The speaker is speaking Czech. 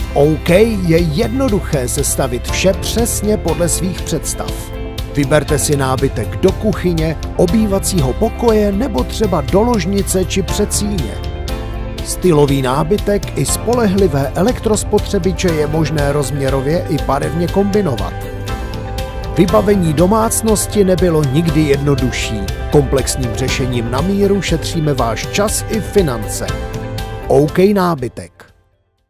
OK je jednoduché sestavit vše přesně podle svých představ. Vyberte si nábytek do kuchyně, obývacího pokoje nebo třeba do ložnice či předsíně. Stylový nábytek i spolehlivé elektrospotřebiče je možné rozměrově i barevně kombinovat. Vybavení domácnosti nebylo nikdy jednodušší. Komplexním řešením na míru šetříme váš čas i finance. OK nábytek.